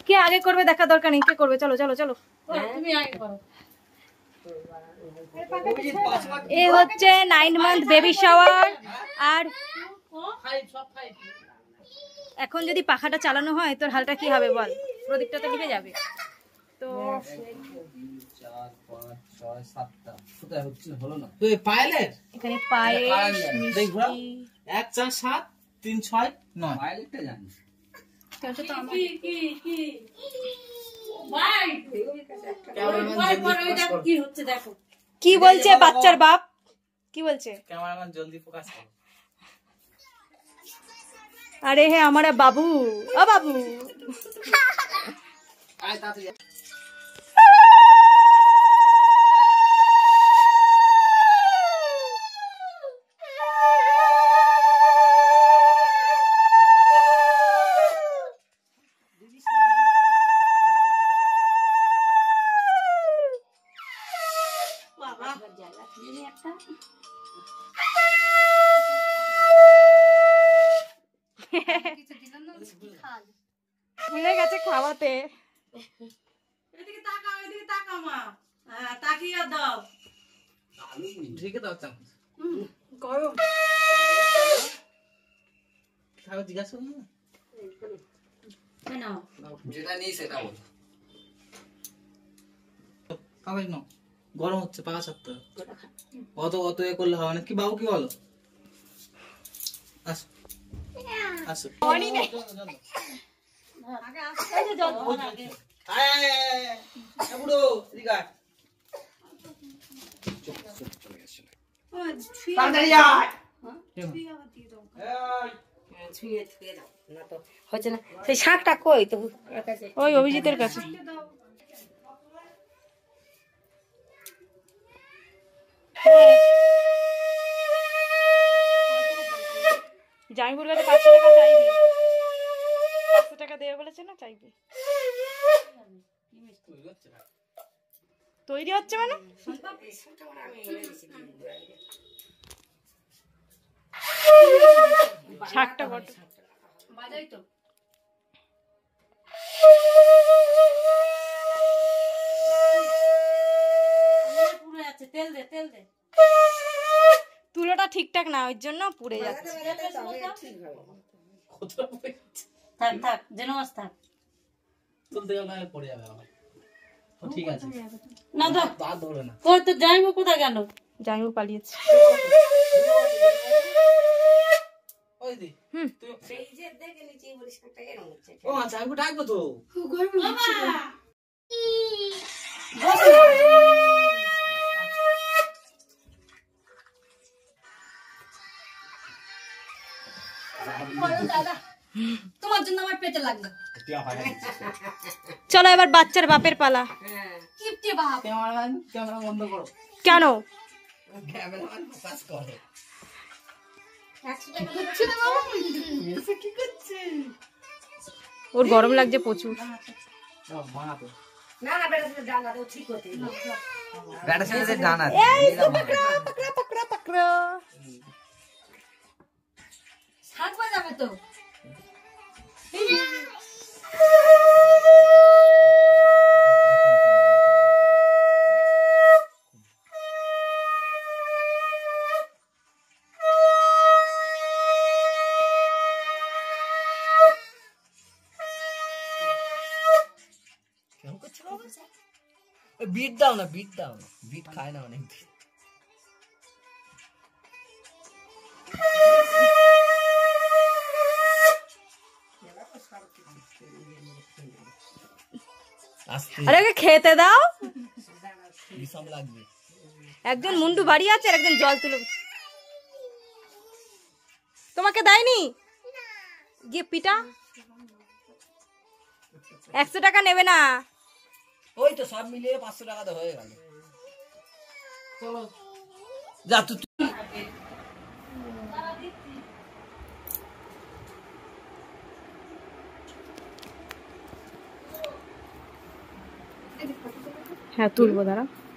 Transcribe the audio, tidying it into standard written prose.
কে আগে করবে দেখা দরকার নেই, কে করবে, চলো চলো চলো তুমি আগে করো। এ হচ্ছে 9 মান্থ বেবি শাওয়ার। আর এখন যদি পাখাটা চালানো হয় তোর হালটা কি হবে বল, প্রদীপটা তো নিভে যাবে। তো 4 5 6 7টা কোথায় হচ্ছে হলো না। তুই পায়েলের এখানে পায়েল দেখো 1 4 7 3 6 9 পায়েলটা জানিস তো তো আমার কি ভাই ক্যামেরাম্যান কি হচ্ছে দেখো কি বলছে বাচ্চার বাপ, কি বলছে ক্যামেরাম্যান জলদি ফোকাস করো। अरे है हमारा बाबू, ओ बाबू ভুলে গেছে খাওয়াতে। এদিকে তাকাও, এদিকে তাকাও মা, হ্যাঁ তাকিয়ে দাও, ঢেকে দাও চামচ করো খাও, জিজ্ঞাসা করো না নাও যেটা নেই সেটা বল। খাওয়াই নাও, গরম হচ্ছে পাকা ছাড়তে অত অত এ করলে হবে না কি বাবু, কি বলো? আসো আসো পানি নেই আগে আসতে যে জল আগে আয় বুড়ো এদিকে আয় চলে আসো তাড়াতাড়ি আয় ছুঁয়ে ছুঁয়ে দাও না তো হচ্ছে না। সেই শাকটা কই তো ওই অভিজিতের কাছে। জামিপুর কাছে 500 টাকা চাইবি, 500 টাকা দেবে বলেছে না, চাইবি। তৈরি হচ্ছে মানে শাকটা বড় বাজাই তো পুরো আছে, তেল দে তেল দে, তুলোটা ঠিকঠাক না ওই জন্য পুড়ে যাচ্ছে। থাক থাক যেন মাছ থাক, তুলতে গেলে পড়ে যাবে আবার। ঠিক আছে না দাও দাও ধরে না। ওই তো জাইমু কোথায় গেল? জাইমু পালিয়েছে। ওই দি তুই এই যে দেখে নিচে বলিস একটা এর হচ্ছে। ও জাইমু ডাকবো তো গরম হচ্ছে তোমার জন্য আমার পেটে লাগবে। চলো এবার বাচ্চার বাপের পালা। কিপটে বাপ, ক্যামেরাম্যান ক্যামেরা বন্ধ করো। কেন ক্যামেরাম্যান ফোকাস করে? কি করছে? ওর গরম লাগছে প্রচুর। না না বেটা সাথে ডানা দাও, ঠিক করতে না বেটা সাথে ডানা এই পাকড়া পাকড়া পাকড়া পাকড়া সাত বাজাবে তো। बीट दाओ ना, बीट दाओ ना, बीट खाए ना अनेक दिन। अरे खेते दाओ विषम लागবে। একজন মুন্ডু বাড়ি আছে আর একজন জল তুলে তোমাকে দেয়নি গিয়ে পিটা। 100 টাকা নেবে না, ওই তো সব মিলিয়ে 500 টাকা তো হয়ে গেল। চলো যা তুই। হ্যাঁ তুলবো দাঁড়া।